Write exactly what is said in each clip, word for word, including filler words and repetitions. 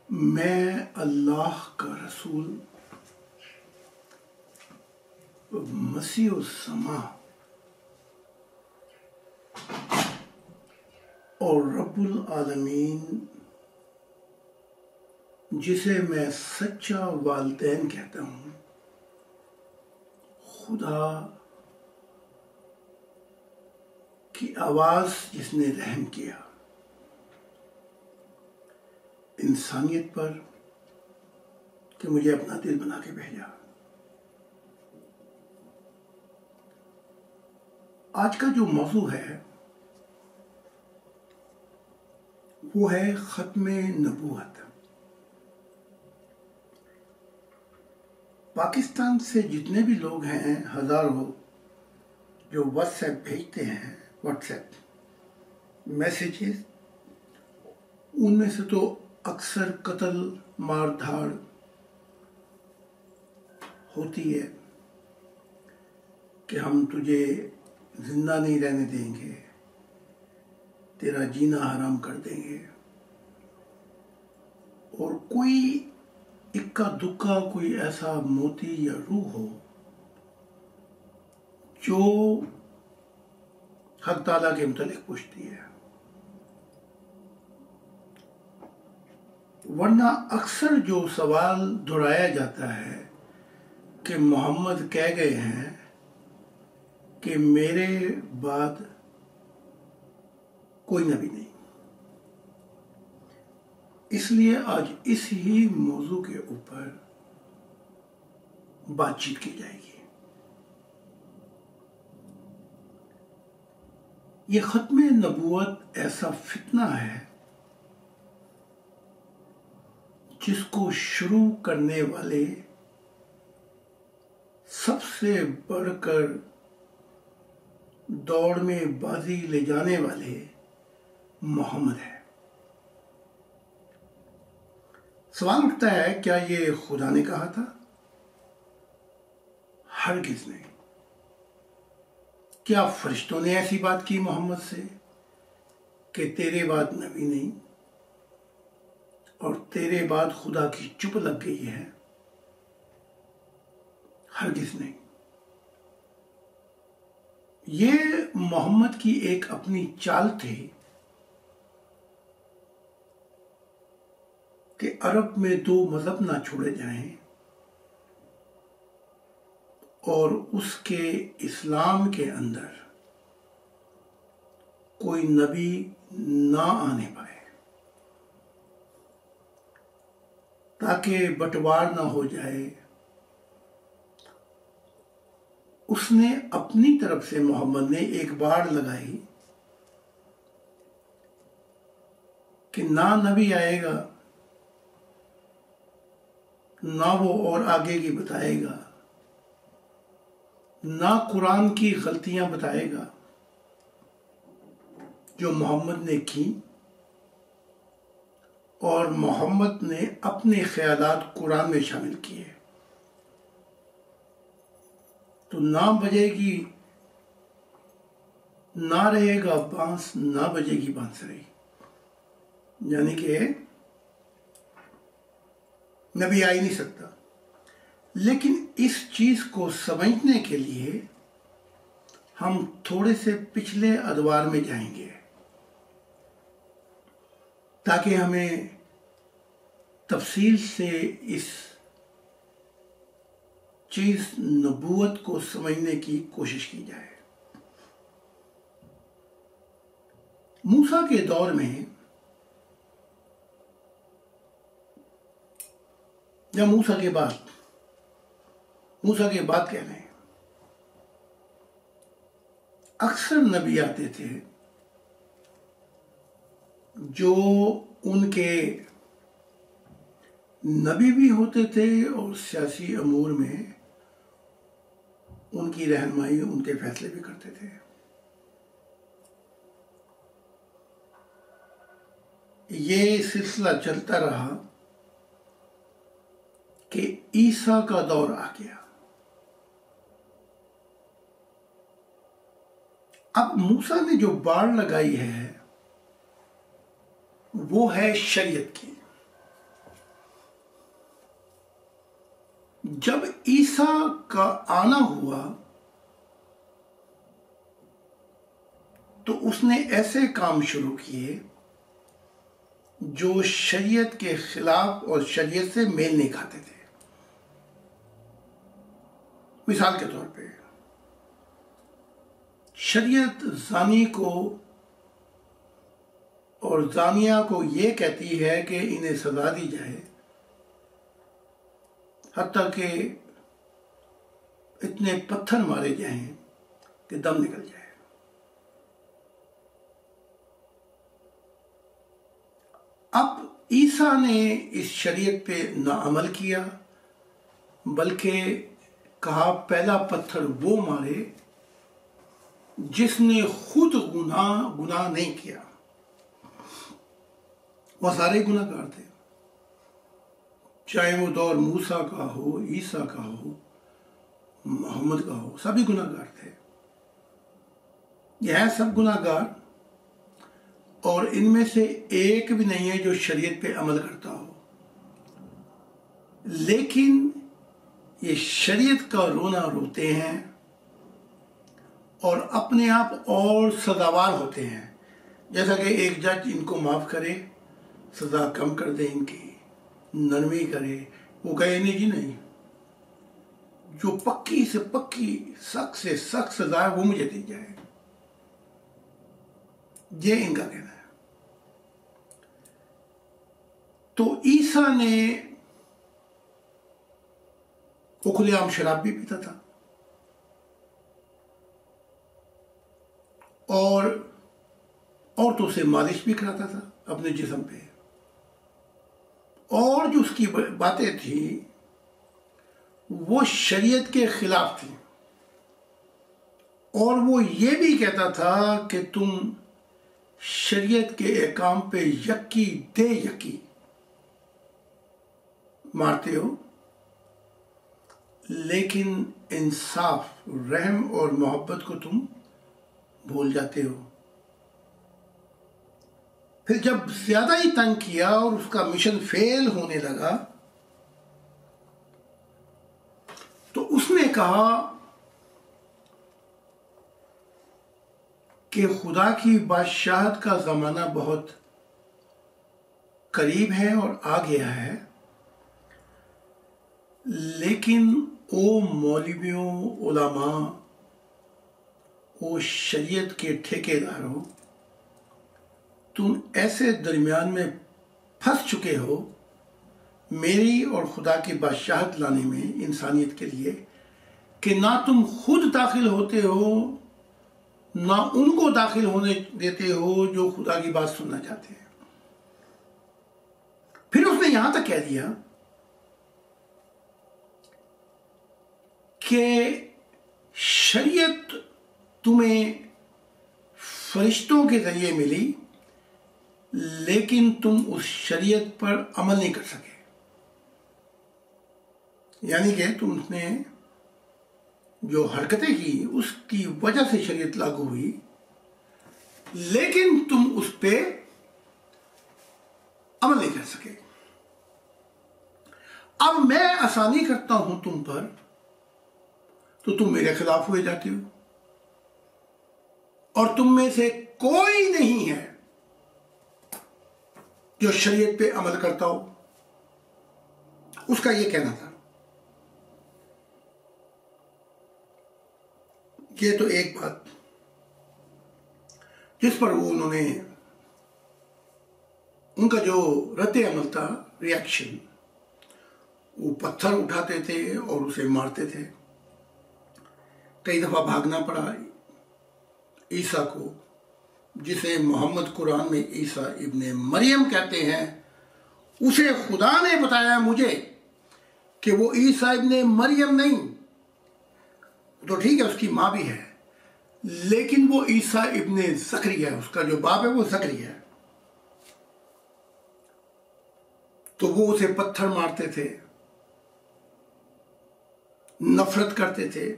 میں اللہ کا رسول مسیح السما اور رب العالمین جسے میں سچا والدین کہتا ہوں، خدا کی آواز جس نے رحم کیا انسانیت پر کہ مجھے اپنا دل بنا کے بھیجا۔ آج کا جو موضوع ہے وہ ہے ختم نبوت۔ پاکستان سے جتنے بھی لوگ ہیں، ہزاروں جو واٹس ایپ بھیجتے ہیں، واٹس ایپ میسیجز، ان میں سے تو اکثر قتل مار دھاڑ ہوتی ہے کہ ہم تجھے زندہ نہیں رہنے دیں گے، تیرا جینا حرام کر دیں گے، اور کوئی اکا دکا کوئی ایسا موتی یا روح ہو جو حق تعالیٰ کے متعلق پوچھتی ہے۔ ورنہ اکثر جو سوال دہرایا جاتا ہے کہ محمد کہہ گئے ہیں کہ میرے بعد کوئی نبی نہیں۔ اس لیے آج اس ہی موضوع کے اوپر بات چیت کی جائے گی۔ یہ ختم نبوت ایسا فتنہ ہے جس کو شروع کرنے والے سب سے بڑھ کر دوڑ میں بازی لے جانے والے محمد ہے۔ سوال اٹھتا ہے، کیا یہ خدا نے کہا تھا؟ ہرگز نہیں۔ کیا فرشتوں نے ایسی بات کی محمد سے کہ تیرے بعد نبی نہیں اور تیرے بعد خدا کی چپ لگ گئی ہے؟ ہرگز نہیں۔ یہ محمد کی ایک اپنی چال تھی کہ عرب میں دو مذہب نہ چھوڑے جائیں اور اس کے اسلام کے اندر کوئی نبی نہ آنے پائے، تاکہ بٹوار نہ ہو جائے۔ اس نے اپنی طرف سے محمد نے ایک باڑ لگائی کہ نہ نبی آئے گا، نہ وہ اور آگے کی بتائے گا، نہ قرآن کی غلطیاں بتائے گا جو محمد نے کی، اور محمد نے اپنے خیالات قرآن میں شامل کیے۔ تو نہ بجے گی، نہ رہے گا بانس، نہ بجے گی بانسری، یعنی کہ نبی آ ہی نہیں سکتا۔ لیکن اس چیز کو سمجھنے کے لیے ہم تھوڑے سے پچھلے ادوار میں جائیں گے تاکہ ہمیں تفصیل سے اس چیز نبوت کو سمجھنے کی کوشش کی جائے۔ موسیٰ کے دور میں یا موسیٰ کے بعد، موسیٰ کے بعد کہہ لیں، اکثر نبی آتے تھے جو ان کے نبی بھی ہوتے تھے اور سیاسی امور میں ان کی رہنمائی، ان کے فیصلے بھی کرتے تھے۔ یہ سلسلہ چلتا رہا کہ عیسیٰ کا دور آ گیا۔ اب موسیٰ نے جو باڑ لگائی ہے وہ ہے شریعت کی۔ جب عیسیٰ کا آنا ہوا تو اس نے ایسے کام شروع کیے جو شریعت کے خلاف اور شریعت سے میل نہیں کھاتے تھے۔ مثال کے طور پہ شریعت زانی کو اور زانیہ کو یہ کہتی ہے کہ انہیں سزا دی جائے، حتیٰ کہ اتنے پتھر مارے جائیں کہ دم نکل جائے۔ اب عیسیٰ نے اس شریعت پہ نہ عمل کیا، بلکہ کہا پہلا پتھر وہ مارے جس نے خود گناہ گناہ نہیں کیا۔ وہ سارے گناہ گار تھے، چاہے وہ دور موسیٰ کا ہو، عیسیٰ کا ہو، محمد کا ہو، سبھی گناہ گار تھے۔ یہ ہیں سب گناہ گار، اور ان میں سے ایک بھی نہیں ہے جو شریعت پہ عمل کرتا ہو، لیکن یہ شریعت کا رونا روتے ہیں اور اپنے آپ اور سزاوار ہوتے ہیں، جیسا کہ ایک جج ان کو معاف کرے، سزا کم کر دے، ان کی نرمی کرے، وہ کہے نہیں جی نہیں، جو پکی سے پکی سخت سے سخت سزا ہے وہ مجھے دی جائے، یہ ان کا کہنا ہے۔ تو عیسیٰ نے وہ کھلے عام شراب بھی پیتا تھا اور عورتوں سے مالش بھی کراتا تھا اپنے جسم پہ، اور جو اس کی باتیں تھیں وہ شریعت کے خلاف تھیں، اور وہ یہ بھی کہتا تھا کہ تم شریعت کے احکام پہ یکی دے یکی مارتے ہو، لیکن انصاف، رحم اور محبت کو تم بھول جاتے ہو۔ پھر جب زیادہ ہی تنگ کیا اور اس کا مشن فیل ہونے لگا تو اس نے کہا کہ خدا کی بادشاہت کا زمانہ بہت قریب ہے اور آ گیا ہے، لیکن او مولویوں، علماء، او شریعت کے ٹھیکے داروں، تم ایسے درمیان میں پھنس چکے ہو میری اور خدا کی بادشاہت لانے میں انسانیت کے لیے، کہ نہ تم خود داخل ہوتے ہو نہ ان کو داخل ہونے دیتے ہو جو خدا کی بات سننا چاہتے ہیں۔ پھر اس نے یہاں تک کہہ دیا کہ شریعت تمہیں فرشتوں کے ذریعے ملی، لیکن تم اس شریعت پر عمل نہیں کر سکے، یعنی کہ تم نے جو حرکتیں کی اس کی وجہ سے شریعت لاگو ہوئی، لیکن تم اس پہ عمل نہیں کر سکے۔ اب میں آسانی کرتا ہوں تم پر تو تم میرے خلاف ہوئے جاتے ہو، اور تم میں سے کوئی نہیں ہے جو شریعت پہ عمل کرتا ہو۔ اس کا یہ کہنا تھا۔ یہ تو ایک بات جس پر وہ انہوں نے، ان کا جو رد عمل تھا، ریاکشن، وہ پتھر اٹھاتے تھے اور اسے مارتے تھے۔ کئی دفعہ بھاگنا پڑا عیسیٰ کو، جسے محمد قرآن میں عیسیٰ ابن مریم کہتے ہیں، اسے خدا نے بتایا مجھے کہ وہ عیسیٰ ابن مریم نہیں، تو ٹھیک ہے اس کی ماں بھی ہے، لیکن وہ عیسیٰ ابن زکریا ہے، اس کا جو باپ ہے وہ زکریا ہے۔ تو وہ اسے پتھر مارتے تھے، نفرت کرتے تھے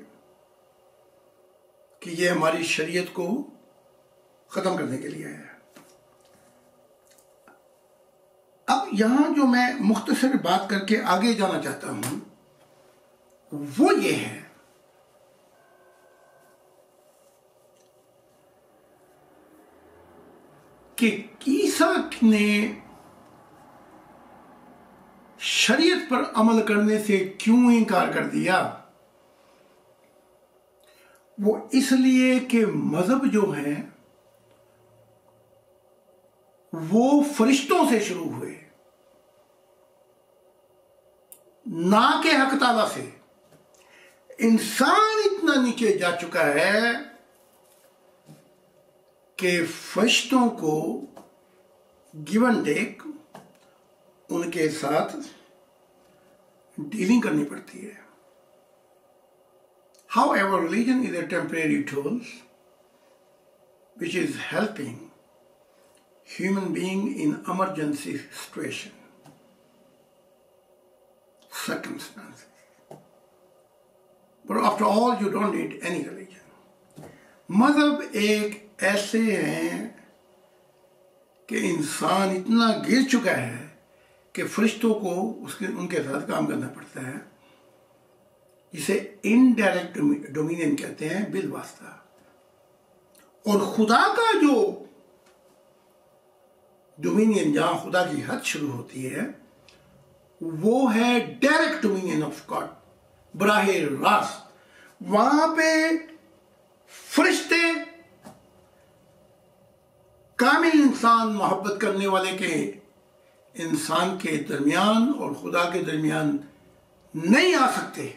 کہ یہ ہماری شریعت کو ختم کرنے کے لیے ہے۔ اب یہاں جو میں مختصر بات کر کے آگے جانا چاہتا ہوں وہ یہ ہے کہ عیسیٰ نے شریعت پر عمل کرنے سے کیوں انکار کر دیا؟ وہ اس لیے کہ مذہب جو ہے وہ فرشتوں سے شروع ہوئے، نہ کہ حق تعالیٰ سے۔ انسان اتنا نیچے جا چکا ہے کہ فرشتوں کو گیو اینڈ ٹیک، ان کے ساتھ ڈیلنگ کرنی پڑتی ہے۔ However, religion is a temporary tool which is helping human being in emergency situation, circumstances. But after all, you don't need any religion. مذہب ایک ایسے ہیں کہ انسان اتنا گر چکا ہے کہ فرشتوں کو اس کے ان کے ساتھ کام کرنا پڑتا ہے، جسے انڈائریکٹ ڈومینین کہتے ہیں، بالواسطہ۔ اور خدا کا جو ڈومینین، جہاں خدا کی حد شروع ہوتی ہے، وہ ہے ڈائریکٹ ڈومینین آف گاڈ، براہ راست۔ وہاں پہ فرشتے کامل انسان، محبت کرنے والے کے انسان کے درمیان اور خدا کے درمیان نہیں آ سکتے۔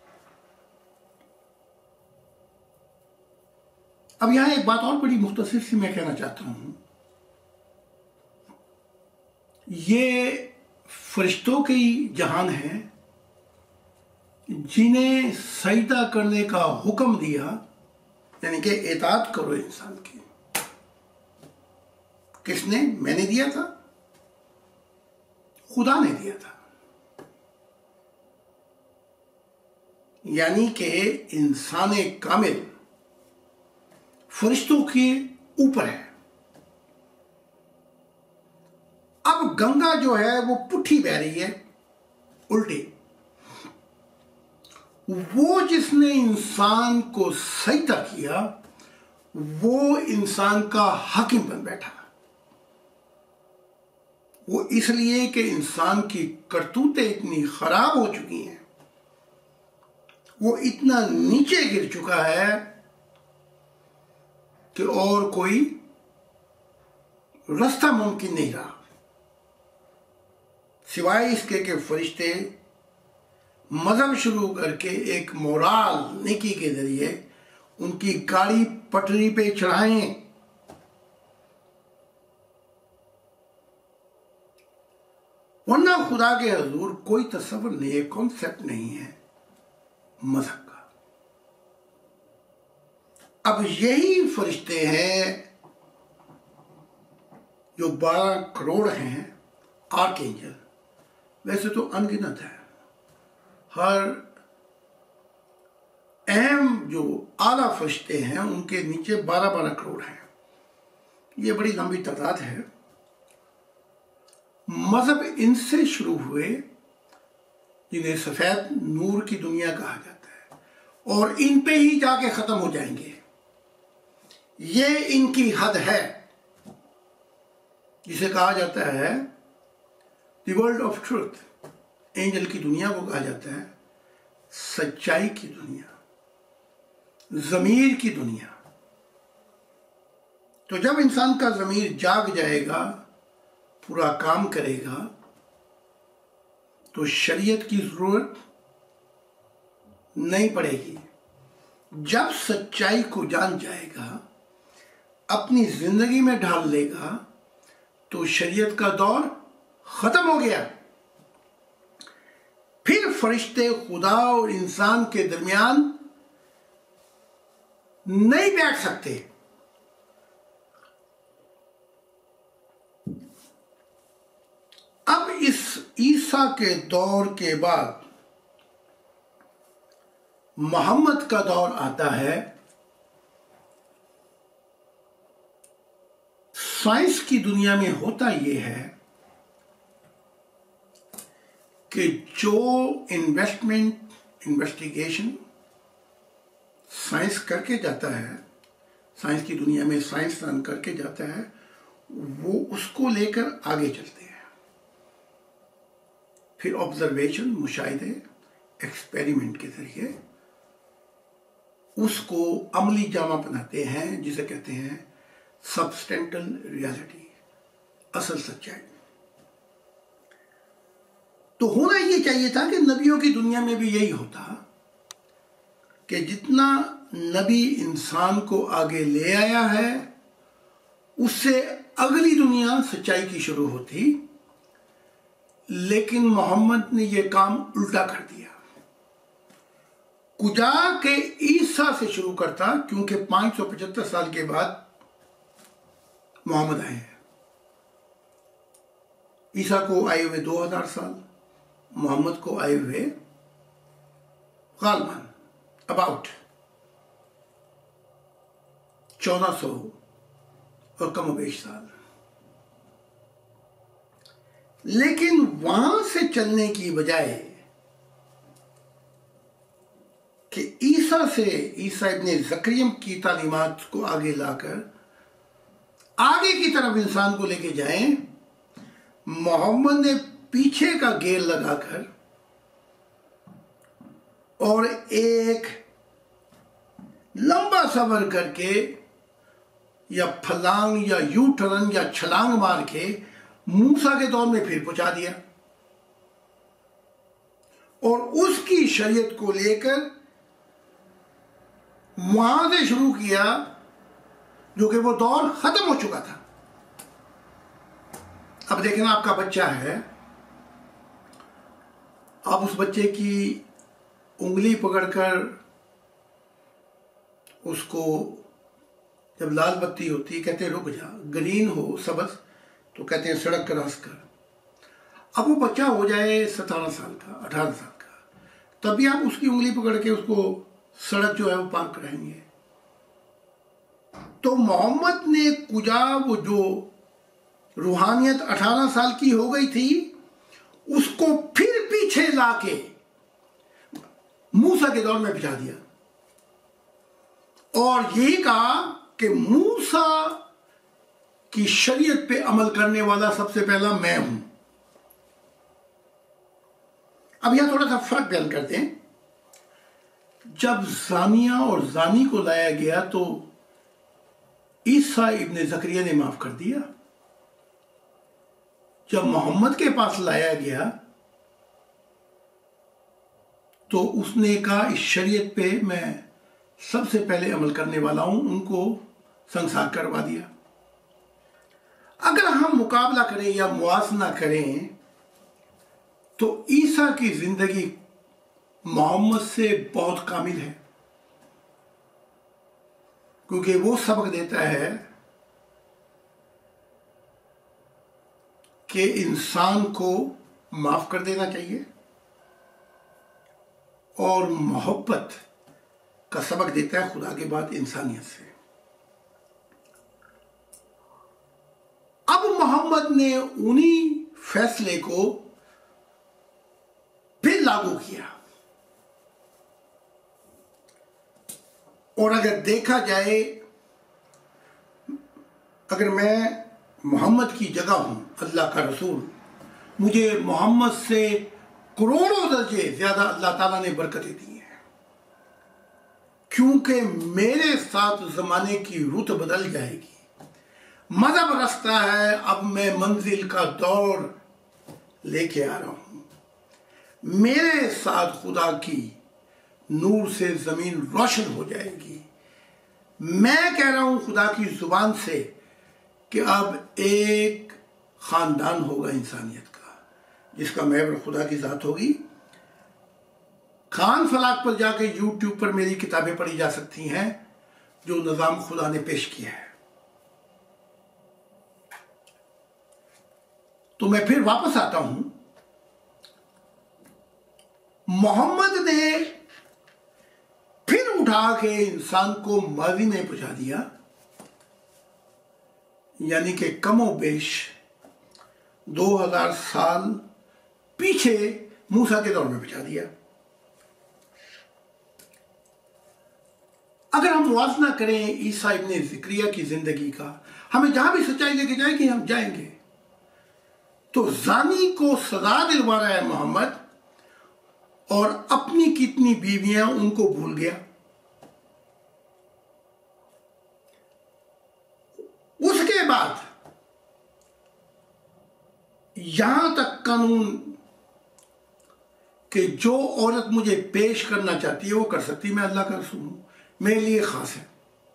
اب یہاں ایک بات اور بڑی مختصر سی میں کہنا چاہتا ہوں۔ یہ فرشتوں کی جہان ہے جنہیں سجدہ کرنے کا حکم دیا، یعنی کہ اطاعت کرو انسان کی۔ کس نے؟ میں نے دیا تھا، خدا نے دیا تھا۔ یعنی کہ انسان کامل فرشتوں کے اوپر ہے۔ اب گنگا جو ہے وہ پٹھی بہ رہی ہے، الٹی۔ وہ جس نے انسان کو سجدہ کیا وہ انسان کا حاکم بن بیٹھا۔ وہ اس لیے کہ انسان کی کرتوتیں اتنی خراب ہو چکی ہیں، وہ اتنا نیچے گر چکا ہے کہ اور کوئی رستہ ممکن نہیں رہا سوائے اس کے کہ فرشتے مذہب شروع کر کے ایک مورال نیکی کے ذریعے ان کی گاڑی پٹری پہ چڑھائیں۔ ورنہ خدا کے حضور کوئی تصور نہیں ہے، کانسیپٹ نہیں ہے مذہب کا۔ اب یہی فرشتے ہیں جو بارہ کروڑ ہیں، آرک اینجل، ویسے تو انگنت ہے۔ ہر اہم جو اعلیٰ فرشتے ہیں ان کے نیچے بارہ بارہ کروڑ ہیں۔ یہ بڑی لمبی تعداد ہے۔ مذہب ان سے شروع ہوئے جنہیں سفید نور کی دنیا کہا جاتا ہے، اور ان پہ ہی جا کے ختم ہو جائیں گے۔ یہ ان کی حد ہے جسے کہا جاتا ہے the world of truth. Angel کی دنیا کو کہا جاتا ہے سچائی کی دنیا، ضمیر کی دنیا۔ تو جب انسان کا ضمیر جاگ جائے گا، پورا کام کرے گا، تو شریعت کی ضرورت نہیں پڑے گی۔ جب سچائی کو جان جائے گا، اپنی زندگی میں ڈھال لے گا، تو شریعت کا دور ختم ہو گیا۔ پھر فرشتے خدا اور انسان کے درمیان نہیں بیٹھ سکتے۔ اب اس عیسیٰ کے دور کے بعد محمد کا دور آتا ہے۔ سائنس کی دنیا میں ہوتا یہ ہے کہ جو انویسٹمنٹ انویسٹیگیشن سائنس کر کے جاتا ہے، سائنس کی دنیا میں سائنس دان کر کے جاتا ہے، وہ اس کو لے کر آگے چلتے ہیں. پھر آبزرویشن، مشاہدے، ایکسپیریمنٹ کے ذریعے اس کو عملی جامہ بناتے ہیں، جسے کہتے ہیں سبسٹینٹل ریالٹی، اصل سچائی. تو ہونا یہ چاہیے تھا کہ نبیوں کی دنیا میں بھی یہی ہوتا کہ جتنا نبی انسان کو آگے لے آیا ہے اس سے اگلی دنیا سچائی کی شروع ہوتی، لیکن محمد نے یہ کام الٹا کر دیا. کجا کے عیسیٰ سے شروع کرتا، کیونکہ پانچ سو پچہتر سال کے بعد محمد آئے ہیں. عیسیٰ کو آئے ہوئے دو ہزار سال، محمد کو آئے ہوئے غالباً اباؤٹ چودہ سو اور کم و بیش سال. لیکن وہاں سے چلنے کی بجائے کہ عیسیٰ سے عیسیٰ ابن زکریم کی تعلیمات کو آگے لا کر آگے کی طرف انسان کو لے کے جائیں، محمد نے پیچھے کا گیل لگا کر اور ایک لمبا سفر کر کے یا پھلانگ یا یو ٹرن یا چھلانگ مار کے موسیٰ کے دور میں پھر پہنچا دیا، اور اس کی شریعت کو لے کر وہاں سے شروع کیا جو کہ وہ دور ختم ہو چکا تھا. اب دیکھنا، آپ کا بچہ ہے، آپ اس بچے کی انگلی پکڑ کر اس کو جب لال بتی ہوتی کہتے ہیں رک جا، گرین ہو سبز تو کہتے ہیں سڑک کراس کر. اب وہ بچہ ہو جائے ستارہ سال کا، اٹھارہ سال کا، تب بھی آپ اس کی انگلی پکڑ کے اس کو سڑک جو ہے وہ پار کرائیں گے. تو محمد نے کجا وہ جو روحانیت اٹھارہ سال کی ہو گئی تھی اس کو پھر پیچھے لا کے موسیٰ کے دور میں بچا دیا، اور یہی کہا کہ موسیٰ کی شریعت پہ عمل کرنے والا سب سے پہلا میں ہوں. اب یہاں تھوڑا سا فرق بیان کرتے ہیں. جب زانیہ اور زانی کو لایا گیا تو عیسیٰ ابن زکریا نے معاف کر دیا. جب محمد کے پاس لایا گیا تو اس نے کہا اس شریعت پہ میں سب سے پہلے عمل کرنے والا ہوں، ان کو سنسار کروا دیا. اگر ہم مقابلہ کریں یا موازنہ کریں تو عیسیٰ کی زندگی محمد سے بہت کامل ہے، کیونکہ وہ سبق دیتا ہے کہ انسان کو معاف کر دینا چاہیے، اور محبت کا سبق دیتا ہے خدا کے بعد انسانیت سے. اب محمد نے انہی فیصلے کو پھر لاگو کیا، اور اگر دیکھا جائے، اگر میں محمد کی جگہ ہوں، اللہ کا رسول، مجھے محمد سے کروڑوں درجے زیادہ اللہ تعالیٰ نے برکتیں دی ہیں، کیونکہ میرے ساتھ زمانے کی رت بدل جائے گی. مذہب رستہ ہے، اب میں منزل کا دور لے کے آ رہا ہوں. میرے ساتھ خدا کی نور سے زمین روشن ہو جائے گی. میں کہہ رہا ہوں خدا کی زبان سے کہ اب ایک خاندان ہوگا انسانیت کا، جس کا محور خدا کی ذات ہوگی. خان فلاک پر جا کے یوٹیوب پر میری کتابیں پڑھی جا سکتی ہیں جو نظام خدا نے پیش کیا ہے. تو میں پھر واپس آتا ہوں. محمد نے پھر اٹھا کے انسان کو ماضی میں پہنچا دیا، یعنی کہ کم و بیش دو ہزار سال پیچھے موسیٰ کے دور میں پہنچا دیا. اگر ہم موازنہ کریں عیسیٰ ابن زکریا کی زندگی کا، ہمیں جہاں بھی سچائی لے کے جائے گی ہم جائیں گے، تو زانی کو سزا دلوا رہا ہے محمد، اور اپنی کتنی بیویاں ان کو بھول گیا۔ اس کے بعد یہاں تک قانون کہ جو عورت مجھے پیش کرنا چاہتی ہے وہ کر سکتی، میں اللہ کا رسول ہوں، میرے لیے خاص ہے۔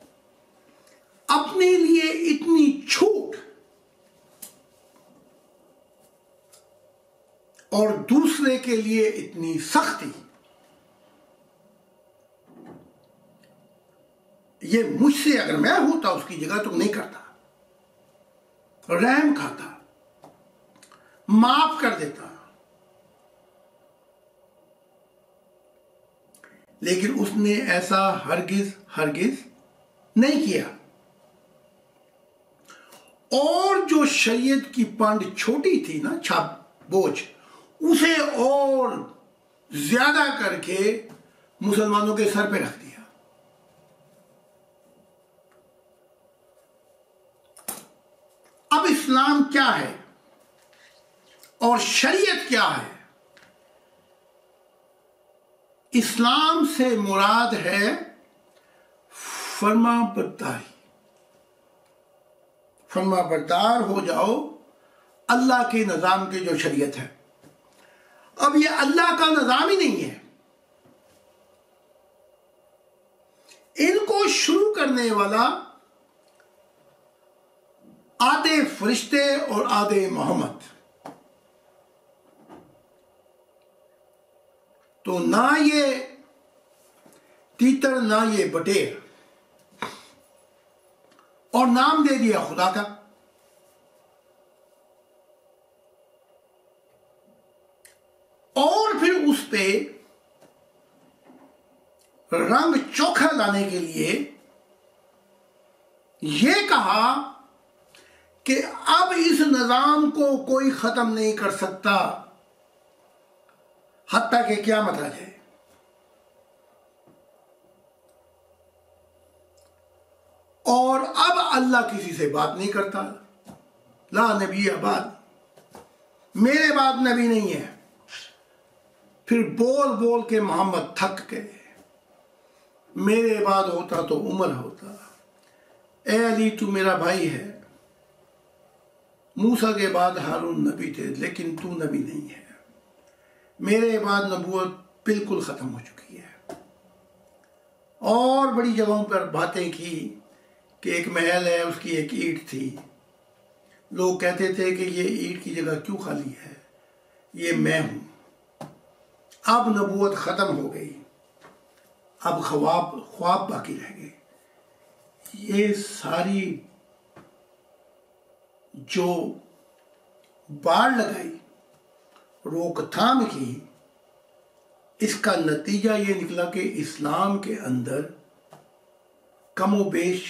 اپنے لیے اتنی چھوٹ اور دوسرے کے لیے اتنی سختی، یہ مجھ سے اگر میں ہوتا اس کی جگہ تو نہیں کرتا، رحم کھاتا، معاف کر دیتا، لیکن اس نے ایسا ہرگز ہرگز نہیں کیا۔ اور جو شریعت کی پانڈ چھوٹی تھی نا، چھاپ بوجھ، اسے اور زیادہ کر کے مسلمانوں کے سر پہ رکھ دیا۔ اب اسلام کیا ہے اور شریعت کیا ہے؟ اسلام سے مراد ہے فرما برداری، فرما بردار ہو جاؤ اللہ کے نظام کے جو شریعت ہے۔ اب یہ اللہ کا نظام ہی نہیں ہے، ان کو شروع کرنے والا آدھے فرشتے اور آدھے محمد، تو نہ یہ تیتر نہ یہ بٹیر، اور نام دے دیا خدا کا۔ اور پھر اس پہ رنگ چوکھا لانے کے لیے یہ کہا کہ اب اس نظام کو کوئی ختم نہیں کر سکتا حتیٰ کہ قیامت آ جائے۔ اور اب اللہ کسی سے بات نہیں کرتا، لا نبی بعد، میرے بعد نبی نہیں ہے۔ پھر بول بول کے محمد تھک گئے، میرے بعد ہوتا تو عمر ہوتا، اے علی تو میرا بھائی ہے، موسیٰ کے بعد ہارون نبی تھے لیکن تو نبی نہیں ہے، میرے بعد نبوت بالکل ختم ہو چکی ہے۔ اور بڑی جگہوں پر باتیں کی کہ ایک محل ہے، اس کی ایک اینٹ تھی، لوگ کہتے تھے کہ یہ اینٹ کی جگہ کیوں خالی ہے، یہ میں ہوں۔ اب نبوت ختم ہو گئی، اب خواب خواب باقی رہ گئے۔ یہ ساری جو باڑ لگائی، روک تھام کی، اس کا نتیجہ یہ نکلا کہ اسلام کے اندر کم و بیش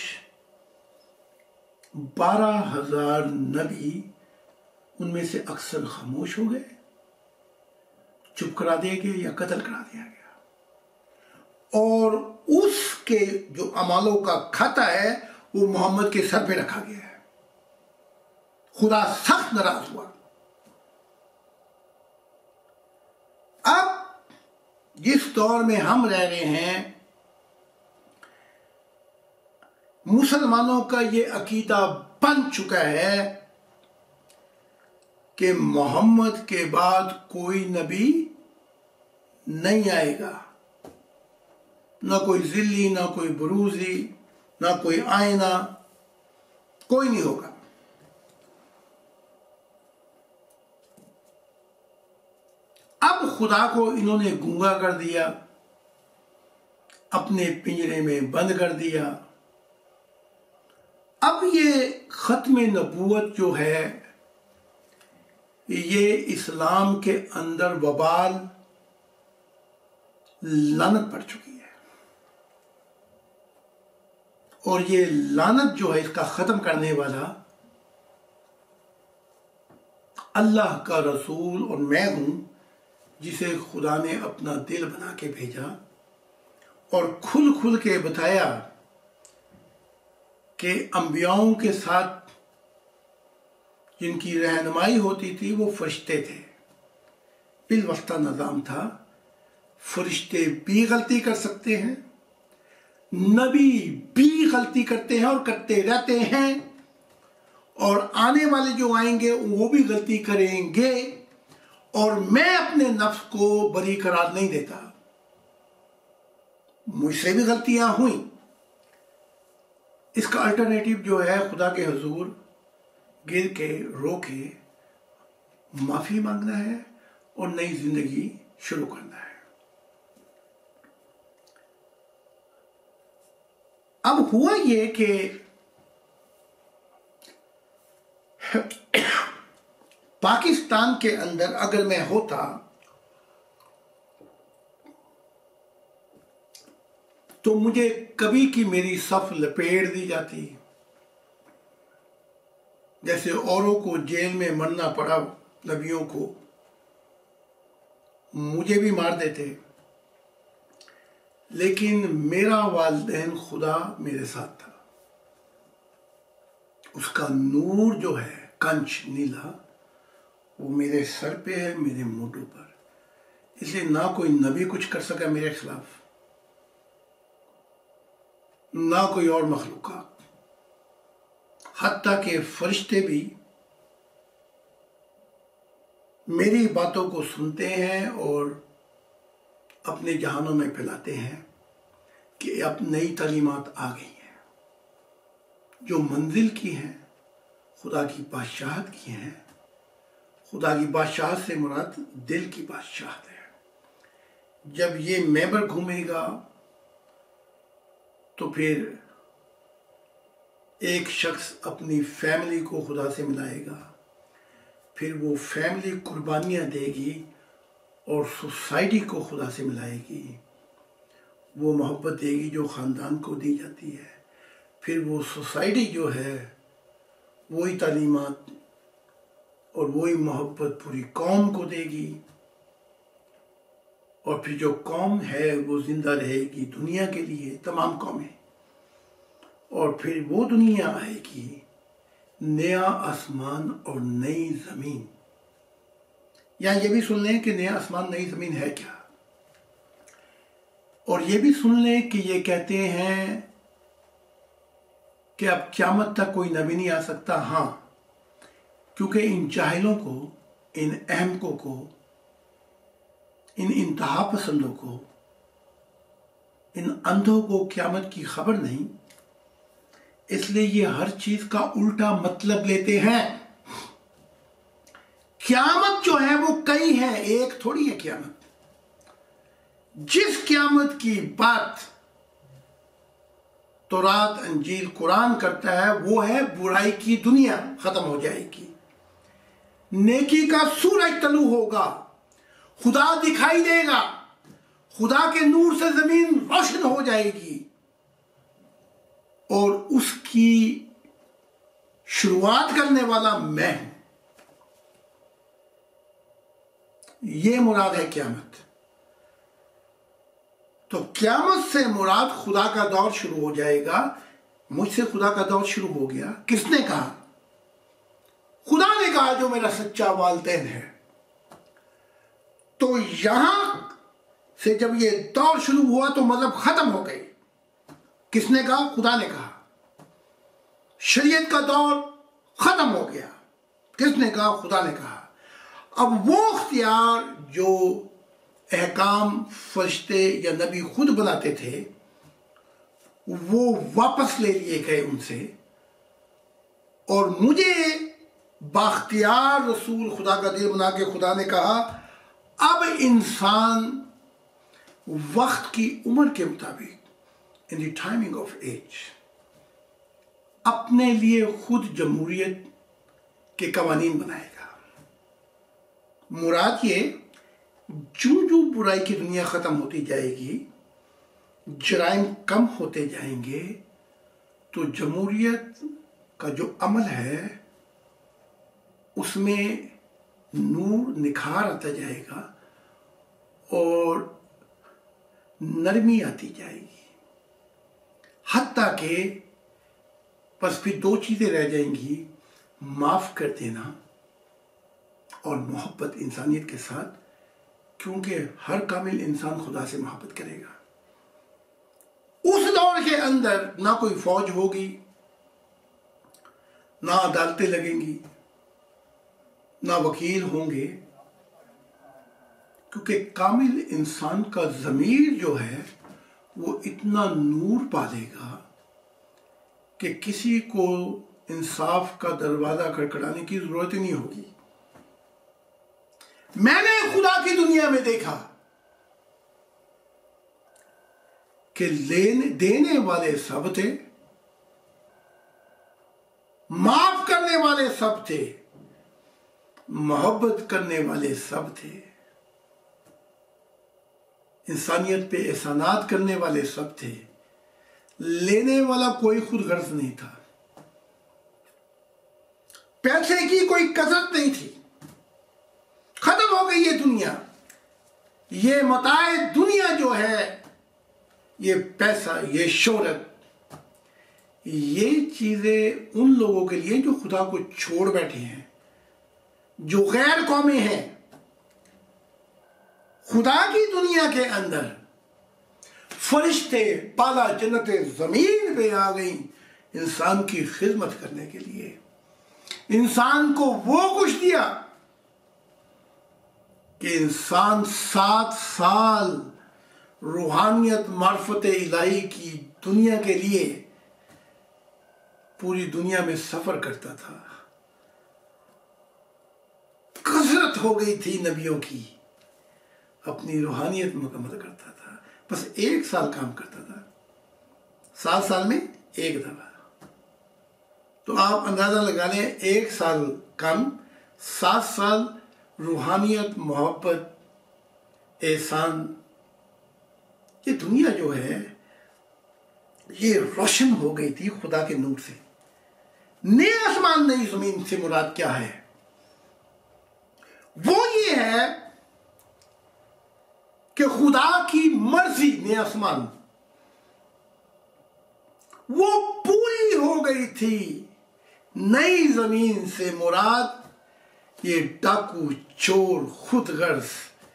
بارہ ہزار نبی، ان میں سے اکثر خاموش ہو گئے، چپ کرا دیے گئے یا قتل کرا دیا گیا، اور اس کے جو اعمالوں کا کھاتا ہے وہ محمد کے سر پہ رکھا گیا ہے۔ خدا سخت ناراض ہوا۔ اب جس دور میں ہم رہ رہے ہیں، مسلمانوں کا یہ عقیدہ بن چکا ہے کہ محمد کے بعد کوئی نبی نہیں آئے گا، نہ کوئی ذلی، نہ کوئی بروزی، نہ کوئی آئینہ، کوئی نہیں ہوگا۔ اب خدا کو انہوں نے گونگا کر دیا، اپنے پنجرے میں بند کر دیا۔ اب یہ ختم نبوت جو ہے، یہ اسلام کے اندر وبال لعنت پڑ چکی ہے، اور یہ لعنت جو ہے اس کا ختم کرنے والا اللہ کا رسول اور میں ہوں، جسے خدا نے اپنا دل بنا کے بھیجا، اور کھل کھل کے بتایا کہ انبیاؤں کے ساتھ جن کی رہنمائی ہوتی تھی وہ فرشتے تھے. بالواسطہ نظام تھا. فرشتے بھی غلطی کر سکتے ہیں, نبی بھی غلطی کرتے ہیں اور کرتے رہتے ہیں, اور آنے والے جو آئیں گے وہ بھی غلطی کریں گے, اور میں اپنے نفس کو بری قرار نہیں دیتا. مجھ سے بھی غلطیاں ہوئیں. اس کا الٹرنیٹیو جو ہے خدا کے حضور گر کے رو کے معافی مانگنا ہے اور نئی زندگی شروع کرنا ہے. اب ہوا یہ کہ پاکستان کے اندر اگر میں ہوتا تو مجھے کبھی کی میری صف لپیٹ دی جاتی, جیسے اوروں کو جیل میں مرنا پڑا نبیوں کو, مجھے بھی مار دیتے. لیکن میرا والدین خدا میرے ساتھ تھا. اس کا نور جو ہے کنچ نیلا وہ میرے سر پہ ہے, میرے مونڈوں پر. اس لیے نہ کوئی نبی کچھ کر سکا میرے خلاف, نہ کوئی اور مخلوقات. حتیٰ کہ فرشتے بھی میری باتوں کو سنتے ہیں اور اپنے جہانوں میں پھیلاتے ہیں کہ اب نئی تعلیمات آ گئی ہیں جو منزل کی ہیں, خدا کی بادشاہت کی ہیں. خدا کی بادشاہت سے مراد دل کی بادشاہت ہے. جب یہ ممبر گھومے گا تو پھر ایک شخص اپنی فیملی کو خدا سے ملائے گا, پھر وہ فیملی قربانیاں دے گی اور سوسائٹی کو خدا سے ملائے گی. وہ محبت دے گی جو خاندان کو دی جاتی ہے. پھر وہ سوسائٹی جو ہے وہی تعلیمات اور وہی محبت پوری قوم کو دے گی, اور پھر جو قوم ہے وہ زندہ رہے گی دنیا کے لیے, تمام قومیں. اور پھر وہ دنیا آئے گی نیا آسمان اور نئی زمین. یا یہ بھی سن لیں کہ نیا آسمان نئی زمین ہے کیا, اور یہ بھی سن لیں کہ یہ کہتے ہیں کہ اب قیامت تک کوئی نبی نہیں آ سکتا. ہاں, کیونکہ ان جاہلوں کو, ان احمقوں کو, ان انتہا پسندوں کو, ان اندھوں کو قیامت کی خبر نہیں, اس لیے یہ ہر چیز کا الٹا مطلب لیتے ہیں. قیامت جو ہے وہ کئی ہے, ایک تھوڑی ہے قیامت. جس قیامت کی بات تورات انجیل قرآن کرتا ہے وہ ہے برائی کی دنیا ختم ہو جائے گی, نیکی کا سورج طلوع ہوگا, خدا دکھائی دے گا, خدا کے نور سے زمین روشن ہو جائے گی, اور اس کی شروعات کرنے والا میں ہوں. یہ مراد ہے قیامت. تو قیامت سے مراد خدا کا دور شروع ہو جائے گا. مجھ سے خدا کا دور شروع ہو گیا. کس نے کہا؟ خدا نے کہا جو میرا سچا والدین ہے. تو یہاں سے جب یہ دور شروع ہوا تو مذہب ختم ہو گئی. کس نے کہا؟ خدا نے کہا. شریعت کا دور ختم ہو گیا. کس نے کہا؟ خدا نے کہا. اب وہ اختیار جو احکام فرشتے یا نبی خود بناتے تھے وہ واپس لے لیے گئے ان سے, اور مجھے باختیار رسول خدا کا دل بنا کے خدا نے کہا اب انسان وقت کی عمر کے مطابق in the timing of age اپنے لیے خود جمہوریت کے قوانین بنائے گا. مراد یہ جو جو برائی کی دنیا ختم ہوتی جائے گی, جرائم کم ہوتے جائیں گے, تو جمہوریت کا جو عمل ہے اس میں نور نکھار آتا جائے گا, اور نرمی آتی جائے گی، حتیٰ کہ بس پھر دو چیزیں رہ جائیں گی، معاف کر دینا اور محبت انسانیت کے ساتھ، کیونکہ ہر کامل انسان خدا سے محبت کرے گا۔ اس دور کے اندر نہ کوئی فوج ہوگی، نہ عدالتیں لگیں گی، نہ وکیل ہوں گے، کیونکہ کامل انسان کا ضمیر جو ہے وہ اتنا نور پالے گا کہ کسی کو انصاف کا دروازہ کھڑکھڑانے کی ضرورت ہی نہیں ہوگی۔ میں نے خدا کی دنیا میں دیکھا کہ لینے دینے والے سب تھے، معاف کرنے والے سب تھے، محبت کرنے والے سب تھے، انسانیت پہ احسانات کرنے والے سب تھے، لینے والا کوئی خود غرض نہیں تھا، پیسے کی کوئی کثرت نہیں تھی۔ ختم ہو گئی یہ دنیا، یہ متاع دنیا جو ہے، یہ پیسہ، یہ شہرت، یہ چیزیں ان لوگوں کے لیے جو خدا کو چھوڑ بیٹھے ہیں، جو غیر قومی ہیں۔ خدا کی دنیا کے اندر فرشتے، پالا جنتیں زمین پہ آ گئیں انسان کی خدمت کرنے کے لیے، انسان کو وہ کچھ دیا کہ انسان سات سال روحانیت معرفت الہی کی دنیا کے لیے پوری دنیا میں سفر کرتا تھا۔ کثرت ہو گئی تھی نبیوں کی، اپنی روحانیت مکمل کرتا تھا، بس ایک سال کام کرتا تھا، سات سال میں ایک دفعہ۔ تو آپ اندازہ لگا لیں، ایک سال کم، سات سال روحانیت، محبت، احسان۔ یہ دنیا جو ہے یہ روشن ہو گئی تھی خدا کے نور سے۔ نئے آسمان نئی زمین سے مراد کیا ہے؟ وہ یہ ہے کہ خدا کی مرضی، نئے آسمان، وہ پوری ہو گئی تھی۔ نئی زمین سے مراد یہ ڈاکو، چور، خود غرض،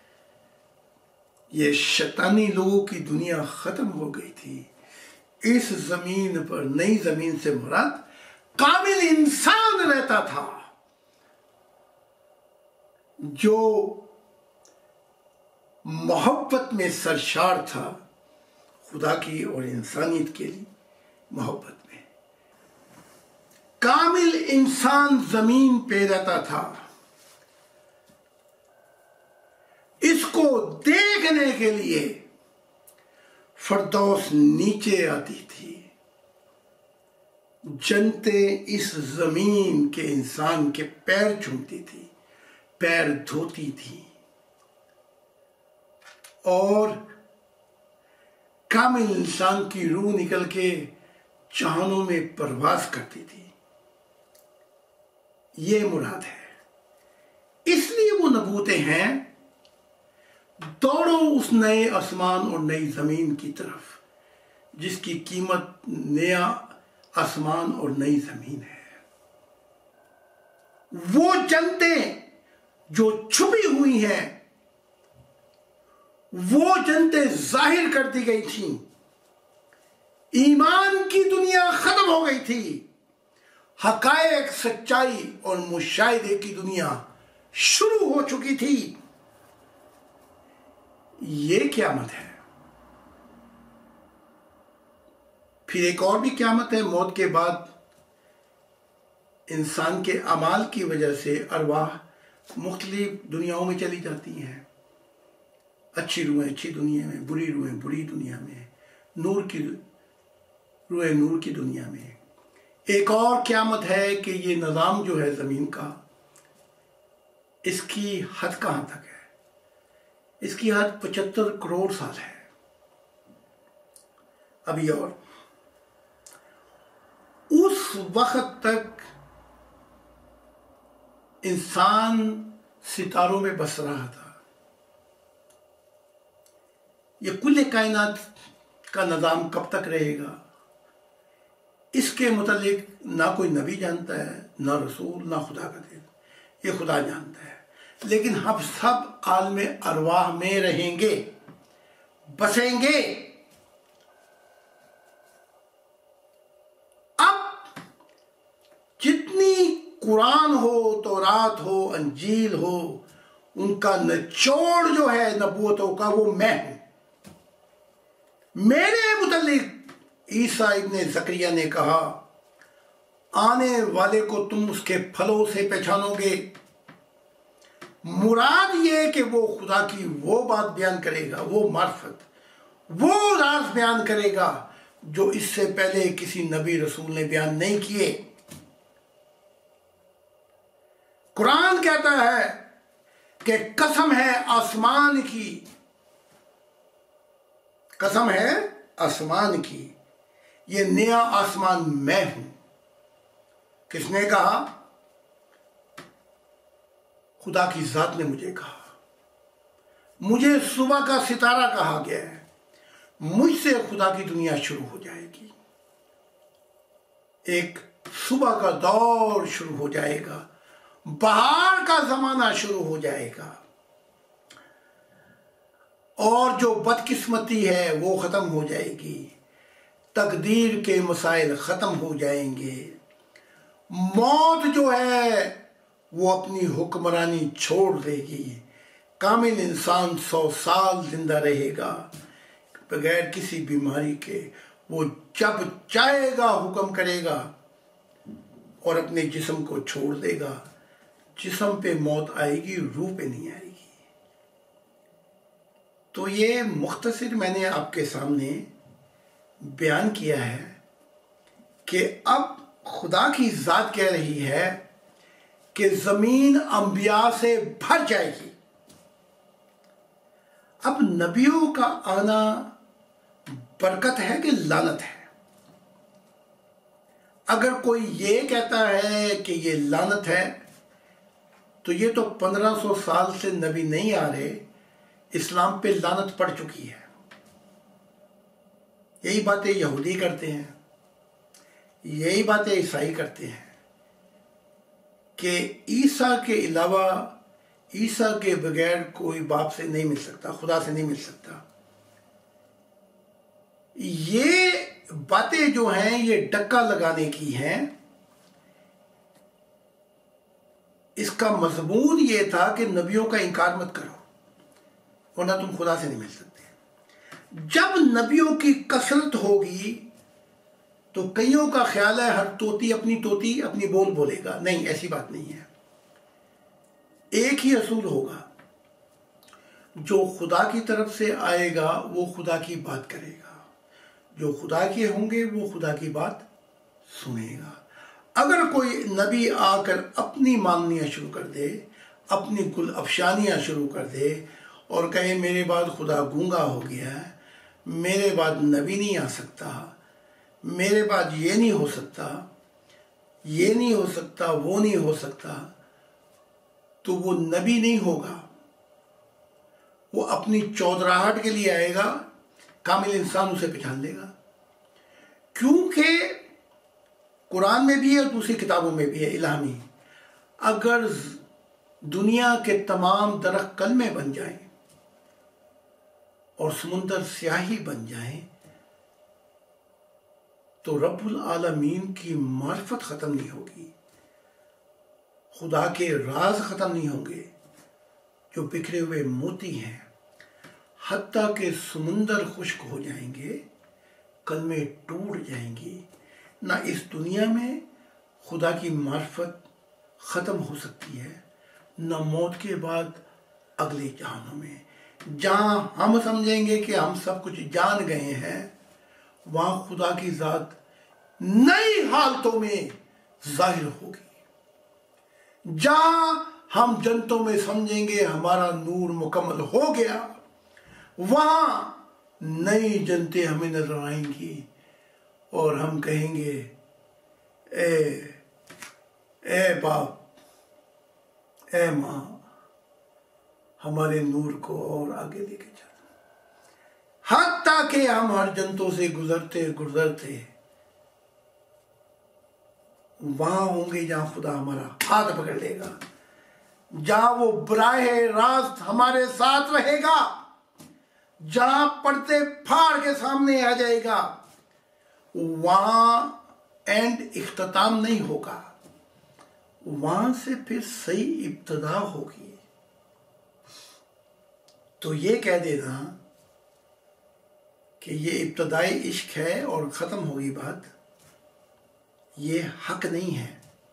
یہ شیطانی لوگوں کی دنیا ختم ہو گئی تھی۔ اس زمین پر، نئی زمین سے مراد کامل انسان رہتا تھا، جو محبت میں سرشار تھا، خدا کی اور انسانیت کے لیے محبت میں۔ کامل انسان زمین پہ رہتا تھا۔ اس کو دیکھنے کے لیے فردوس نیچے آتی تھی، جنتیں اس زمین کے انسان کے پیر چومتی تھی، پیر دھوتی تھی، اور کامل انسان کی روح نکل کے جہانوں میں پرواز کرتی تھی۔ یہ مراد ہے۔ اس لیے وہ نبوتیں ہیں، دوڑو اس نئے آسمان اور نئی زمین کی طرف جس کی قیمت نیا آسمان اور نئی زمین ہے۔ وہ جنتیں جو چھپی ہوئی ہیں، وہ جنتیں ظاہر کر دی گئی تھیں۔ ایمان کی دنیا ختم ہو گئی تھی، حقائق، سچائی اور مشاہدے کی دنیا شروع ہو چکی تھی۔ یہ قیامت ہے۔ پھر ایک اور بھی قیامت ہے، موت کے بعد انسان کے اعمال کی وجہ سے ارواح مختلف دنیاؤں میں چلی جاتی ہیں۔ اچھی روحیں اچھی دنیا میں، بری روحیں بری دنیا میں، نور کی روحیں نور کی دنیا میں۔ ایک اور قیامت ہے کہ یہ نظام جو ہے زمین کا، اس کی حد کہاں تک ہے؟ اس کی حد پچہتر کروڑ سال ہے۔ ابھی اور اس وقت تک انسان ستاروں میں بس رہا تھا، یہ کل کائنات کا نظام کب تک رہے گا، اس کے متعلق نہ کوئی نبی جانتا ہے، نہ رسول، نہ خدا کا دین، یہ خدا جانتا ہے۔ لیکن ہم سب عالم ارواح میں رہیں گے، بسیں گے۔ اب جتنی قرآن ہو، تورات ہو، انجیل ہو، ان کا نچوڑ جو ہے نبوتوں کا وہ میں ہوں۔ میرے متعلق عیسیٰ ابن زکریا نے کہا، آنے والے کو تم اس کے پھلوں سے پہچانو گے۔ مراد یہ کہ وہ خدا کی وہ بات بیان کرے گا، وہ معرفت، وہ راز بیان کرے گا جو اس سے پہلے کسی نبی رسول نے بیان نہیں کیے۔ قرآن کہتا ہے کہ قسم ہے آسمان کی، قسم ہے آسمان کی، یہ نیا آسمان میں ہوں۔ کس نے کہا؟ خدا کی ذات نے مجھے کہا۔ مجھے صبح کا ستارہ کہا گیا ہے، مجھ سے خدا کی دنیا شروع ہو جائے گی۔ ایک صبح کا دور شروع ہو جائے گا، بہار کا زمانہ شروع ہو جائے گا، اور جو بدقسمتی ہے وہ ختم ہو جائے گی، تقدیر کے مسائل ختم ہو جائیں گے، موت جو ہے وہ اپنی حکمرانی چھوڑ دے گی، کامل انسان سو سال زندہ رہے گا بغیر کسی بیماری کے، وہ جب چاہے گا حکم کرے گا اور اپنے جسم کو چھوڑ دے گا۔ جسم پہ موت آئے گی، روح پہ نہیں آئے گی۔ تو یہ مختصر میں نے آپ کے سامنے بیان کیا ہے کہ اب خدا کی ذات کہہ رہی ہے کہ زمین انبیاء سے بھر جائے گی۔ اب نبیوں کا آنا برکت ہے کہ لعنت ہے؟ اگر کوئی یہ کہتا ہے کہ یہ لعنت ہے تو یہ تو پندرہ سو سال سے نبی نہیں آ رہے، اسلام پہ لعنت پڑ چکی ہے۔ یہی باتیں یہودی کرتے ہیں، یہی باتیں عیسائی کرتے ہیں کہ عیسیٰ کے علاوہ، عیسیٰ کے بغیر کوئی باپ سے نہیں مل سکتا، خدا سے نہیں مل سکتا۔ یہ باتیں جو ہیں یہ ڈکا لگانے کی ہیں۔ اس کا مضمون یہ تھا کہ نبیوں کا انکار مت کرو ورنہ تم خدا سے نہیں مل سکتے۔ جب نبیوں کی کثرت ہوگی تو کئیوں کا خیال ہے ہر طوطی اپنی طوطی اپنی بول بولے گا، نہیں، ایسی بات نہیں ہے۔ ایک ہی رسول ہوگا، جو خدا کی طرف سے آئے گا وہ خدا کی بات کرے گا، جو خدا کے ہوں گے وہ خدا کی بات سنے گا۔ اگر کوئی نبی آ کر اپنی ماننیاں شروع کر دے، اپنی گل افشانیاں شروع کر دے اور کہے میرے بعد خدا گونگا ہو گیا ہے، میرے بعد نبی نہیں آ سکتا، میرے بعد یہ نہیں ہو سکتا، یہ نہیں ہو سکتا، وہ نہیں ہو سکتا، تو وہ نبی نہیں ہوگا۔ وہ اپنی چودراہٹ کے لیے آئے گا، کامل انسان اسے پہچان لے گا، کیونکہ قرآن میں بھی ہے اور دوسری کتابوں میں بھی ہے الہامی، اگر دنیا کے تمام درخت کلمے بن جائیں اور سمندر سیاہی بن جائیں تو رب العالمین کی معرفت ختم نہیں ہوگی، خدا کے راز ختم نہیں ہوں گے جو بکھرے ہوئے موتی ہیں۔ حتیٰ کہ سمندر خشک ہو جائیں گے، کلمے ٹوٹ جائیں گی، نہ اس دنیا میں خدا کی معرفت ختم ہو سکتی ہے، نہ موت کے بعد اگلے جہانوں میں۔ جہاں ہم سمجھیں گے کہ ہم سب کچھ جان گئے ہیں، وہاں خدا کی ذات نئی حالتوں میں ظاہر ہوگی۔ جہاں ہم جنتوں میں سمجھیں گے ہمارا نور مکمل ہو گیا، وہاں نئی جنتیں ہمیں نظر آئیں گی اور ہم کہیں گے اے اے باپ، اے ماں، ہمارے نور کو اور آگے لے کے چل۔ حتیٰ کہ ہم ہر جنتوں سے گزرتے گزرتے وہاں ہوں گے جہاں خدا ہمارا ہاتھ پکڑ لے گا، جہاں وہ براہ راست ہمارے ساتھ رہے گا، جہاں پردے پھاڑ کے سامنے آ جائے گا، وہاں اینڈ اختتام نہیں ہوگا، وہاں سے پھر صحیح ابتدا ہوگی۔ تو یہ کہہ دینا کہ یہ ابتدائی عشق ہے اور ختم ہوگی بات، یہ حق نہیں ہے۔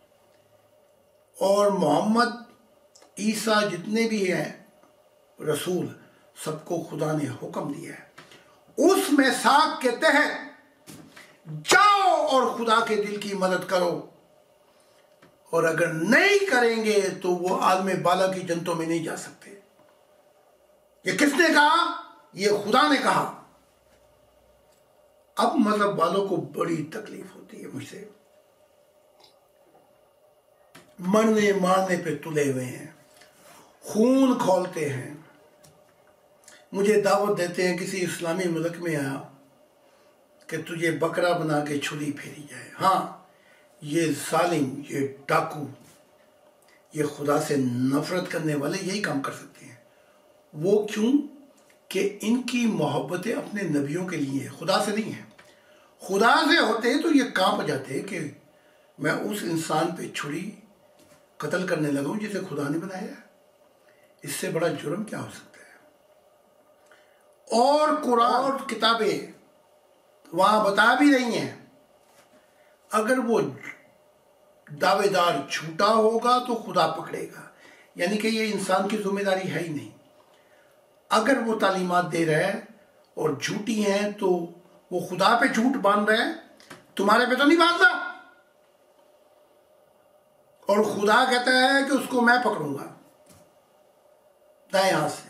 اور محمد عیسیٰ جتنے بھی ہیں رسول، سب کو خدا نے حکم دیا ہے، اس میثاق کے تحت جاؤ اور خدا کے دل کی مدد کرو، اور اگر نہیں کریں گے تو وہ عالم بالا کی جنتوں میں نہیں جا سکتے۔ یہ کس نے کہا؟ یہ خدا نے کہا۔ اب مذہب والوں کو بڑی تکلیف ہوتی ہے مجھ سے، مرنے مارنے پہ تلے ہوئے ہیں، خون کھولتے ہیں، مجھے دعوت دیتے ہیں کسی اسلامی ملک میں آ کہ تجھے بکرا بنا کے چھری پھیری جائے۔ ہاں، یہ ظالم، یہ ڈاکو، یہ خدا سے نفرت کرنے والے یہی کام کر سکتے ہیں۔ وہ کیوں؟ کہ ان کی محبتیں اپنے نبیوں کے لیے ہیں، خدا سے نہیں ہیں۔ خدا سے ہوتے تو یہ کانپ جاتے کہ میں اس انسان پہ چھری قتل کرنے لگا ہوں جسے خدا نے بنایا ہے، اس سے بڑا جرم کیا ہو سکتا ہے؟ اور قرآن اور کتابیں وہاں بتا بھی رہی ہیں اگر وہ دعوے دار جھوٹا ہوگا تو خدا پکڑے گا، یعنی کہ یہ انسان کی ذمہ داری ہے ہی نہیں۔ اگر وہ تعلیمات دے رہا ہے اور جھوٹی ہیں تو وہ خدا پہ جھوٹ باندھ رہا ہے، تمہارے پہ تو نہیں باندھتا۔ اور خدا کہتا ہے کہ اس کو میں پکڑوں گا دائیں ہاتھ سے۔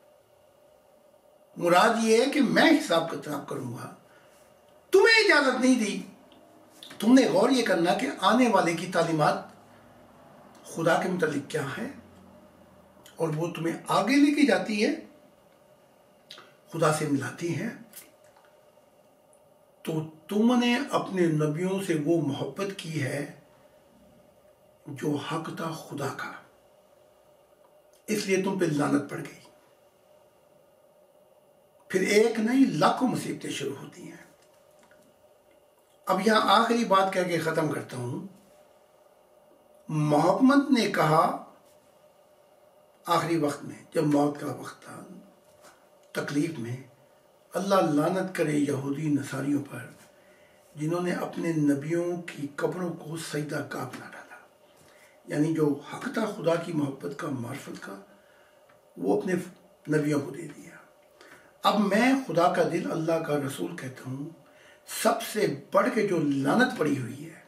مراد یہ ہے کہ میں حساب کتاب کروں گا، تمہیں اجازت نہیں دی۔ تم نے غور یہ کرنا کہ آنے والے کی تعلیمات خدا کے متعلق کیا ہے، اور وہ تمہیں آگے لے کے جاتی ہے، خدا سے ملاتی ہے۔ تو تم نے اپنے نبیوں سے وہ محبت کی ہے جو حق تھا خدا کا، اس لیے تم پہ لعنت پڑ گئی۔ پھر ایک نہیں لاکھوں مصیبتیں شروع ہوتی ہیں۔ اب یہاں آخری بات کہہ کے ختم کرتا ہوں۔ محمد نے کہا آخری وقت میں، جب موت کا وقت تھا، تکلیف میں، اللہ لعنت کرے یہودی نصاریوں پر جنہوں نے اپنے نبیوں کی قبروں کو سجدہ کا بنا ڈالا۔ یعنی جو حق تھا خدا کی محبت کا، معرفت کا، وہ اپنے نبیوں کو دے دیا۔ اب میں خدا کا دل، اللہ کا رسول کہتا ہوں، سب سے بڑھ کے جو لعنت پڑی ہوئی ہے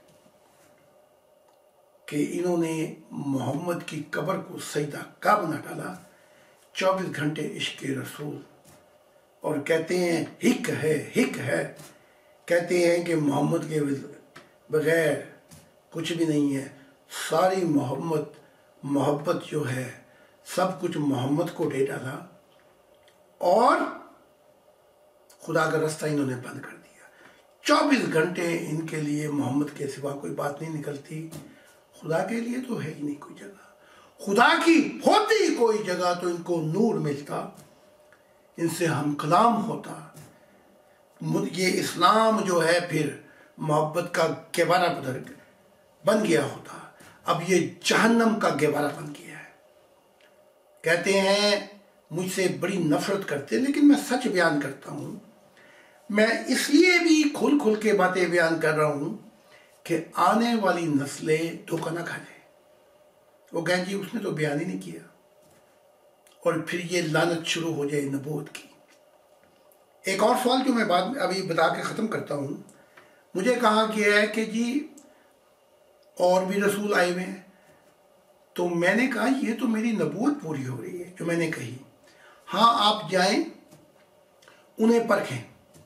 کہ انہوں نے محمد کی قبر کو سجدہ کا بنا ڈالا، چوبیس گھنٹے عشق رسول، اور کہتے ہیں ہک ہے ہک ہے، کہتے ہیں کہ محمد کے بغیر کچھ بھی نہیں ہے، ساری محمد محبت جو ہے سب کچھ محمد کو دے ڈالا، اور خدا کا رستہ انہوں نے بند کر دیا۔ چوبیس گھنٹے ان کے لیے محمد کے سوا کوئی بات نہیں نکلتی، خدا کے لیے تو ہے ہی نہیں کوئی جگہ، خدا کی ہوتی کوئی جگہ تو ان کو نور ملتا، ان سے ہم کلام ہوتا، یہ اسلام جو ہے پھر محبت کا گہوارہ بدر بن گیا ہوتا، اب یہ جہنم کا گہوارہ بن گیا ہے۔ کہتے ہیں مجھ سے بڑی نفرت کرتے، لیکن میں سچ بیان کرتا ہوں، میں اس لیے بھی کھل کھل کے باتیں بیان کر رہا ہوں کہ آنے والی نسلیں دھوکہ نہ کھا جائیں۔ وہ کہیں جی اس نے تو بیان ہی نہیں کیا، اور پھر یہ لعنت شروع ہو جائے نبوت کی۔ ایک اور سوال جو میں بعد میں ابھی بتا کے ختم کرتا ہوں، مجھے کہا گیا ہے کہ جی اور بھی رسول آئے ہوئے ہیں، تو میں نے کہا یہ تو میری نبوت پوری ہو رہی ہے جو میں نے کہی۔ ہاں آپ جائیں انہیں پرکھیں،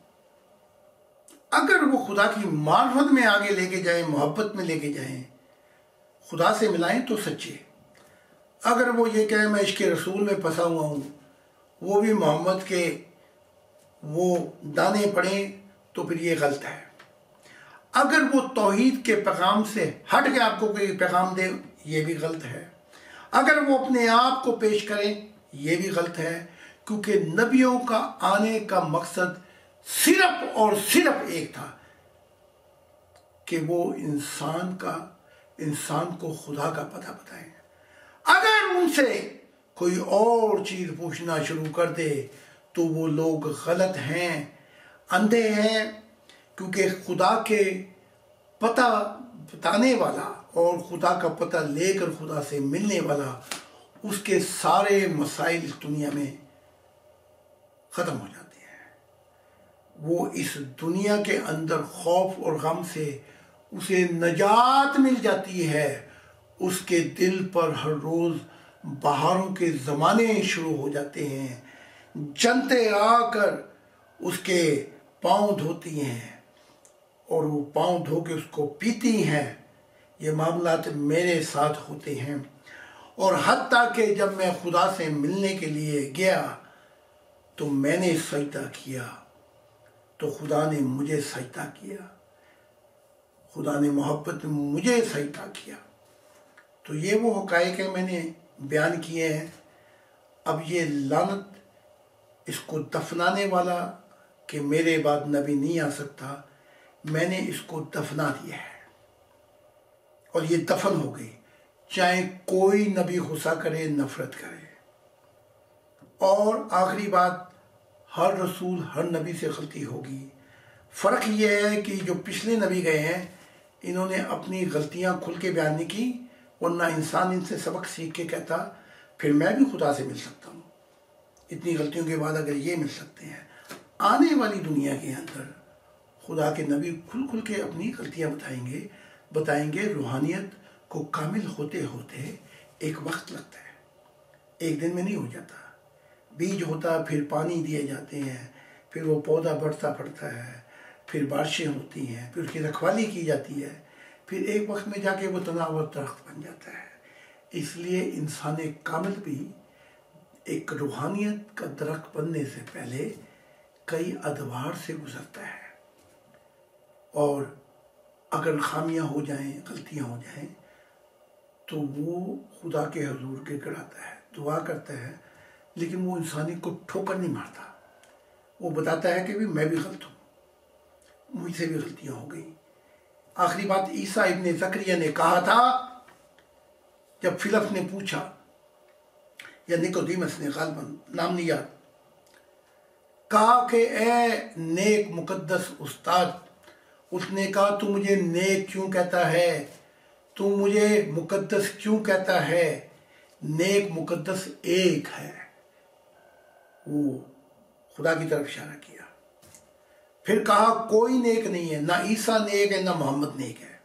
اگر وہ خدا کی معرفت میں آگے لے کے جائیں، محبت میں لے کے جائیں، خدا سے ملائیں تو سچے۔ اگر وہ یہ کہیں میں عشق رسول میں پھنسا ہوا ہوں، وہ بھی محمد کے وہ دانے پڑیں تو پھر یہ غلط ہے۔ اگر وہ توحید کے پیغام سے ہٹ کے آپ کو کوئی پیغام دے یہ بھی غلط ہے۔ اگر وہ اپنے آپ کو پیش کریں یہ بھی غلط ہے، کیونکہ نبیوں کا آنے کا مقصد صرف اور صرف ایک تھا کہ وہ انسان کا انسان کو خدا کا پتہ بتائیں۔ اگر ان سے کوئی اور چیز پوچھنا شروع کر دے تو وہ لوگ غلط ہیں، اندھے ہیں، کیونکہ خدا کے پتہ بتانے والا اور خدا کا پتہ لے کر خدا سے ملنے والا، اس کے سارے مسائل اس دنیا میں ختم ہو جاتے ہیں۔ وہ اس دنیا کے اندر خوف اور غم سے اسے نجات مل جاتی ہے۔ اس کے دل پر ہر روز بہاروں کے زمانے شروع ہو جاتے ہیں، جنتیں آ کر اس کے پاؤں دھوتی ہیں اور وہ پاؤں دھو کے اس کو پیتی ہیں۔ یہ معاملات میرے ساتھ ہوتے ہیں، اور حتیٰ کہ جب میں خدا سے ملنے کے لیے گیا تو میں نے سجدہ کیا تو خدا نے مجھے سجدہ کیا، خدا نے محبت میں مجھے سجدہ کیا۔ تو یہ وہ حقائق میں نے بیان کیے ہیں۔ اب یہ لعنت اس کو دفنانے والا کہ میرے بعد نبی نہیں آ سکتا، میں نے اس کو دفنا دیا ہے اور یہ دفن ہو گئی، چاہے کوئی نبی غصہ کرے نفرت کرے۔ اور آخری بات، ہر رسول ہر نبی سے غلطی ہوگی۔ فرق یہ ہے کہ جو پچھلے نبی گئے ہیں انہوں نے اپنی غلطیاں کھل کے بیان نہیں کی، ورنہ انسان ان سے سبق سیکھ کے کہتا پھر میں بھی خدا سے مل سکتا ہوں، اتنی غلطیوں کے بعد اگر یہ مل سکتے ہیں۔ آنے والی دنیا کے اندر خدا کے نبی کھل کھل کے اپنی غلطیاں بتائیں گے بتائیں گے روحانیت کو کامل ہوتے ہوتے ایک وقت لگتا ہے، ایک دن میں نہیں ہو جاتا۔ بیج ہوتا، پھر پانی دیے جاتے ہیں، پھر وہ پودا بڑھتا پڑتا ہے، پھر بارشیں ہوتی ہیں، پھر اس کی رکھوالی کی جاتی ہے، پھر ایک وقت میں جا کے وہ تناور درخت بن جاتا ہے۔ اس لیے انسان کامل بھی ایک روحانیت کا درخت بننے سے پہلے کئی ادوار سے گزرتا ہے، اور اگر خامیاں ہو جائیں، غلطیاں ہو جائیں تو وہ خدا کے حضور کے گڑاتا ہے، دعا کرتا ہے، لیکن وہ انسانی کو ٹھوکر نہیں مارتا، وہ بتاتا ہے کہ بھی میں بھی غلط ہوں، مجھ سے بھی غلطیاں ہو گئی۔ آخری بات عیسیٰ ابن زکریا نے کہا تھا جب فلپ نے پوچھا، یا نیکودیمس نے، غالباً نام نہیں یاد، کہا کہ اے نیک مقدس استاد، اس نے کہا تو مجھے نیک کیوں کہتا ہے، تو مجھے مقدس کیوں کہتا ہے؟ نیک مقدس ایک ہے۔ وہ خدا کی طرف اشارہ کیا۔ پھر کہا کوئی نیک نہیں ہے، نہ عیسیٰ نیک ہے نہ محمد نیک ہے۔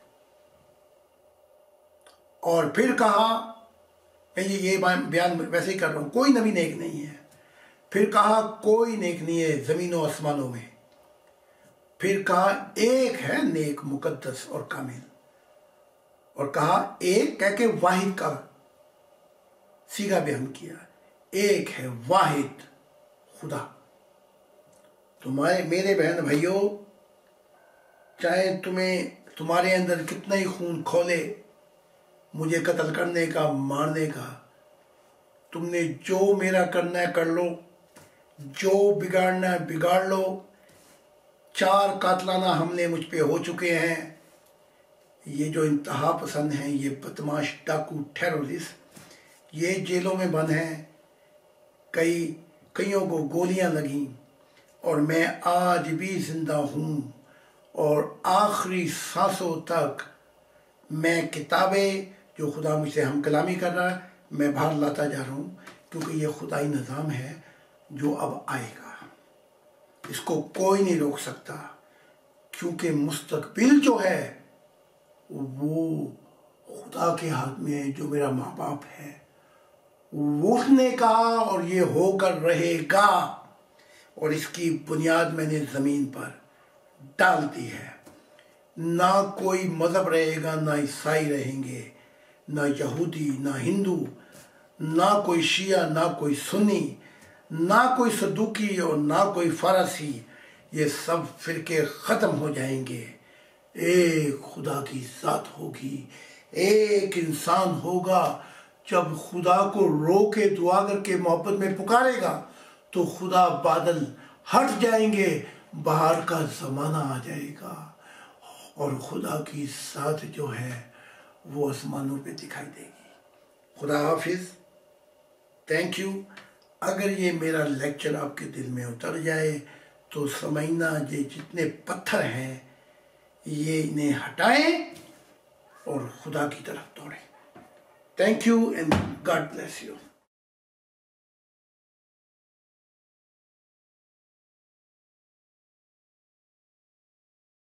اور پھر کہا، یہ بیان ویسے ہی کر رہا ہوں، کوئی نبی نیک نہیں ہے۔ پھر کہا کوئی نیک نہیں ہے زمین و آسمانوں میں۔ پھر کہا ایک ہے نیک مقدس اور کامل، اور کہا ایک کہہ کے واحد کا صیغہ بیان کیا، ایک ہے واحد خدا۔ تمہارے میرے بہن بھائیوں، چاہے تمہیں تمہارے اندر کتنا ہی خون کھولے مجھے قتل کرنے کا، مارنے کا، تم نے جو میرا کرنا ہے کر لو، جو بگاڑنا ہے بگاڑ لو۔ چار قاتلانہ حملے مجھ پہ ہو چکے ہیں۔ یہ جو انتہا پسند ہیں، یہ بدماش ڈاکو ٹیرورسٹ، یہ جیلوں میں بند ہیں، کئی کئیوں کو گولیاں لگیں، اور میں آج بھی زندہ ہوں، اور آخری سانسوں تک میں کتابیں جو خدا مجھ سے ہم کلامی کر رہا ہے میں باہر لاتا جا رہا ہوں، کیونکہ یہ خدائی نظام ہے جو اب آئے گا، اس کو کوئی نہیں روک سکتا، کیونکہ مستقبل جو ہے وہ خدا کے ہاتھ میں ہے، جو میرا ماں باپ ہے اس نے کہا اور یہ ہو کر رہے گا، اور اس کی بنیاد میں نے زمین پر ڈال دی ہے۔ نہ کوئی مذہب رہے گا، نہ عیسائی رہیں گے، نہ یہودی، نہ ہندو، نہ کوئی شیعہ، نہ کوئی سنی، نہ کوئی صدوقی اور نہ کوئی فارسی، یہ سب فرقے ختم ہو جائیں گے۔ ایک خدا کی ذات ہوگی، ایک انسان ہوگا۔ جب خدا کو رو کے دعا کر کے محبت میں پکارے گا تو خدا بادل ہٹ جائیں گے، بہار کا زمانہ آ جائے گا، اور خدا کی ذات جو ہے وہ آسمانوں پہ دکھائی دے گی۔ خدا حافظ، تھینک یو۔ اگر یہ میرا لیکچر آپ کے دل میں اتر جائے تو سمجھنا یہ جتنے پتھر ہیں یہ انہیں ہٹائیں اور خدا کی طرف دوڑیں۔ Thank you and God bless you.